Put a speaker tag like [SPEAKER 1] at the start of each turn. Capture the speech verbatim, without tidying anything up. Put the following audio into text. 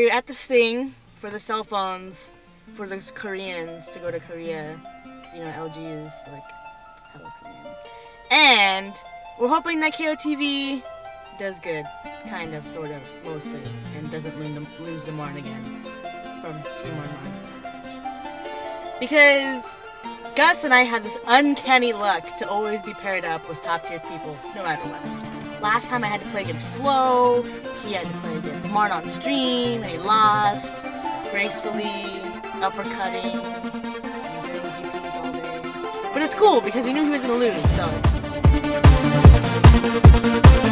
[SPEAKER 1] we're at this thing for the cell phones for those Koreans to go to Korea. So, you know, L G is like hella Korean. And we're hoping that K O T V does good. Kind of, sort of, mostly. And doesn't lose the Marn again from Team Marn Marn. Because Gus and I have this uncanny luck to always be paired up with top tier people, no matter what. Last time I had to play against Flo, he had to play against Marn on stream, and he lost gracefully, uppercutting, and doing G Ps all day. But it's cool because we knew he was gonna lose, so.